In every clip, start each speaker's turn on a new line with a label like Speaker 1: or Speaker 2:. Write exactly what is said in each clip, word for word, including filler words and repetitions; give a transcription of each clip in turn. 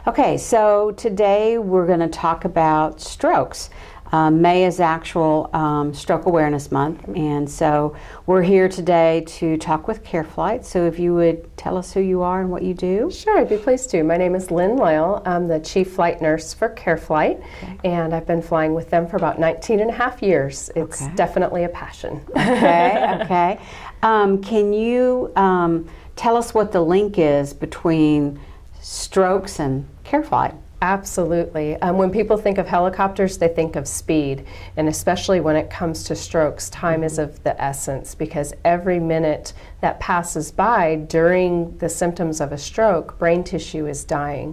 Speaker 1: Okay, so today we're going to talk about strokes. Um, May is actual um, Stroke Awareness Month, and so we're here today to talk with CareFlite. So if you would tell us who you are and what you do.
Speaker 2: Sure, I'd be pleased to. My name is Lynn Loyal. I'm the Chief Flight Nurse for CareFlite, okay. and I've been flying with them for about nineteen and a half years. It's okay. definitely a passion.
Speaker 1: Okay, okay. Um, can you um, tell us what the link is between strokes and CareFlite?
Speaker 2: Absolutely. Um, when people think of helicopters, they think of speed, and especially when it comes to strokes, time mm-hmm. is of the essence, because every minute that passes by during the symptoms of a stroke, brain tissue is dying.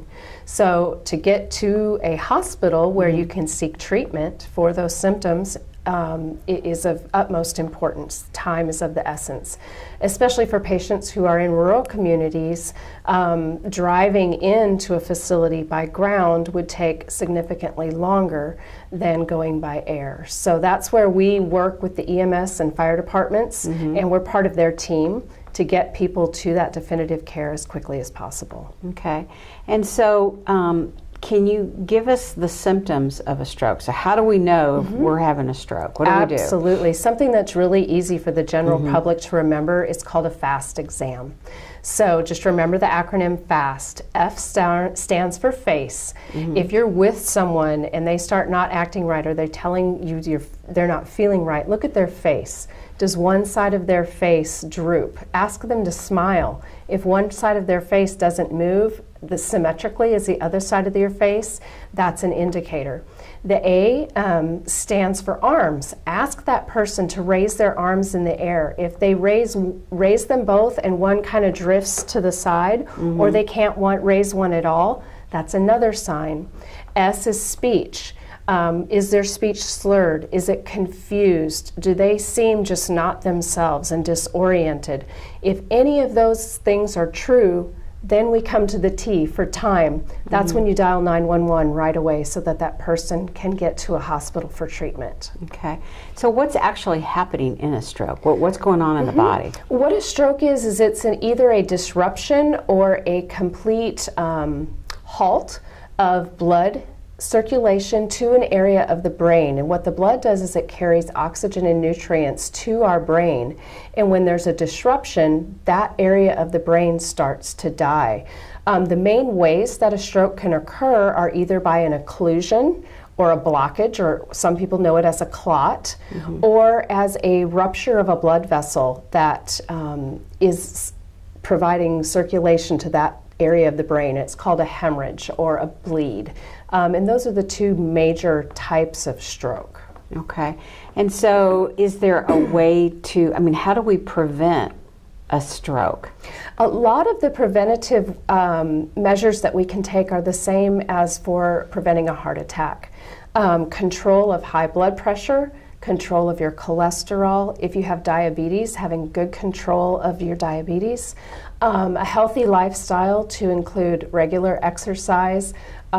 Speaker 2: So to get to a hospital where mm-hmm. you can seek treatment for those symptoms, Um, it is of utmost importance. Time is of the essence, especially for patients who are in rural communities. Um, driving into a facility by ground would take significantly longer than going by air. So that's where we work with the E M S and fire departments, mm-hmm. and we're part of their team to get people to that definitive care as quickly as possible.
Speaker 1: Okay, and so um, can you give us the symptoms of a stroke? So how do we know mm-hmm. if we're having a stroke? What do
Speaker 2: Absolutely.
Speaker 1: we do?
Speaker 2: Absolutely. Something that's really easy for the general
Speaker 1: mm-hmm.
Speaker 2: public to remember is called a FAST exam. So just remember the acronym FAST. F star, stands for face. Mm-hmm. If you're with someone and they start not acting right, or they're telling you you're, they're not feeling right, look at their face. Does one side of their face droop? Ask them to smile. If one side of their face doesn't move the symmetrically as the other side of your face, that's an indicator. The A um, stands for arms. Ask that person to raise their arms in the air. If they raise raise them both and one kind of drifts to the side, mm-hmm. or they can't want, raise one at all, that's another sign. S is speech. Um, is their speech slurred? Is it confused? Do they seem just not themselves and disoriented? If any of those things are true, then we come to the T for time. That's mm-hmm. when you dial nine one one right away so that that person can get to a hospital for treatment.
Speaker 1: Okay. So what's actually happening in a stroke? What, what's going on in mm-hmm. the body?
Speaker 2: What a stroke is, is it's an, either a disruption or a complete um, halt of blood circulation to an area of the brain. And what the blood does is it carries oxygen and nutrients to our brain. And when there's a disruption, that area of the brain starts to die. Um, the main ways that a stroke can occur are either by an occlusion or a blockage, or some people know it as a clot, mm-hmm. or as a rupture of a blood vessel that um, is providing circulation to that area of the brain. It's called a hemorrhage or a bleed. Um, and those are the two major types of stroke.
Speaker 1: Okay. And so is there a way to, I mean, how do we prevent a stroke?
Speaker 2: A lot of the preventative um, measures that we can take are the same as for preventing a heart attack. Um, control of high blood pressure, control of your cholesterol. If you have diabetes, having good control of your diabetes. Um, a healthy lifestyle to include regular exercise,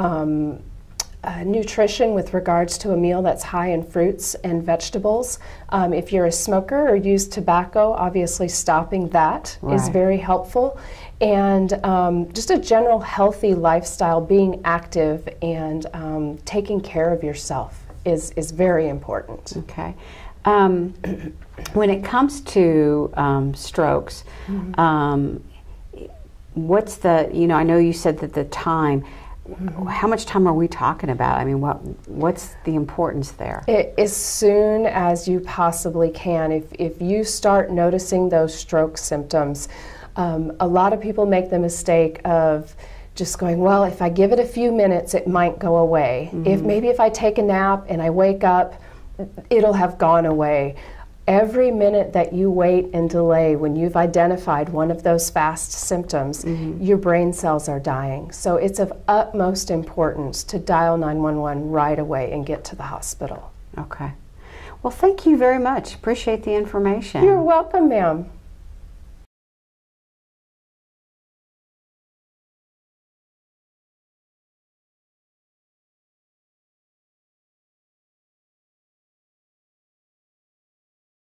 Speaker 2: um, uh, nutrition with regards to a meal that's high in fruits and vegetables. Um, if you're a smoker or use tobacco, obviously stopping that right. is very helpful. And um, just a general healthy lifestyle, being active and um, taking care of yourself is, is very important.
Speaker 1: Okay. Um, when it comes to um, strokes, mm-hmm. um, what's the, you know, I know you said that the time, mm-hmm. how much time are we talking about? I mean, what what's the importance there?
Speaker 2: It, as soon as you possibly can. If, if you start noticing those stroke symptoms, um, a lot of people make the mistake of just going, well, if I give it a few minutes, it might go away. Mm-hmm. If maybe if I take a nap and I wake up, it'll have gone away. Every minute that you wait and delay when you've identified one of those fast symptoms, mm-hmm. your brain cells are dying. So it's of utmost importance to dial nine one one right away and get to the hospital.
Speaker 1: Okay. Well, thank you very much. Appreciate the information.
Speaker 2: You're welcome, ma'am.